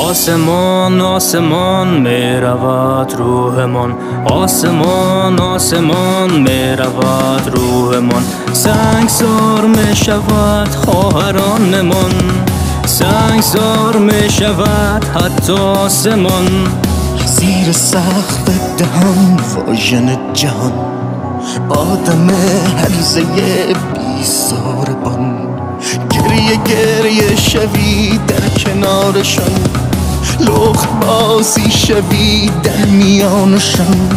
آسمان آسمان می رود روحمان، آسمان آسمان می رود روحمان. سنگسار می شود خواهرانمان، سنگسار می شود حتی آسمان. زیر سقف دهان واژن جهان، آدم هرزه بی ساربان. گریه گریه شوی در کنارشان، لخت بازی شوی در میانشان.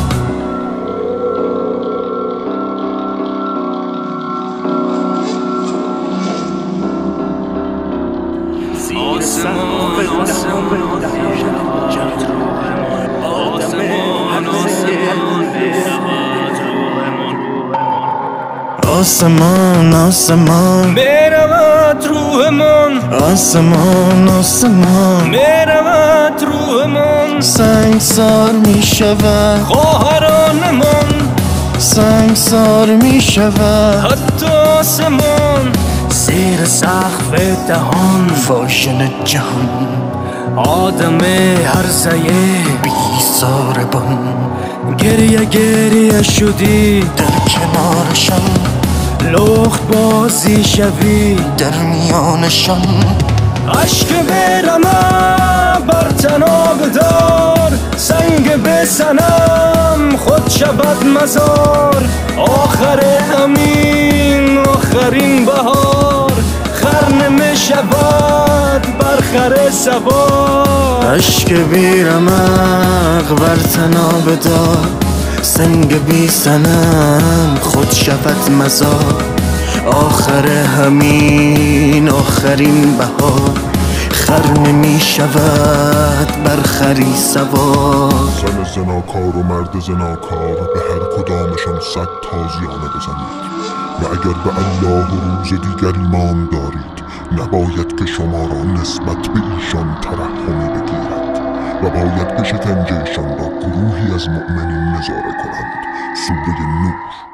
آسمان آسمان می رود روحمان، آسمان آسمان می رود روحمان. سنگسار می شود خواهرانمان، سنگسار می شود حتی آسمان. زیر سقف دهان واژن جهان، آدم هرزه بی ساربان. گریه گریه شدی در کنارشان، لخت بازی شوی در میانشان. عشق بیرمه بر تناب دار، سنگ بسنم خود شود مزار. آخر همین آخرین بهار، خر نمی شود بر خر سوار. عشق بیرمق بر تناب دار، سنگ بی سنم خود شود مزار. آخر همین آخرین بهار، خر نمی شود بر خری سوار. زن زناکار و مرد زناکار، به هر کدامشان 100 تازیانه بزنید. و اگر به الله و روز دیگر ایمان دارید، نباید که شما را نسبت به ایشان ترحمی بگیرد و باید که شکنجهشان را گروهی از مؤمنین نظاره کنند. سوره نور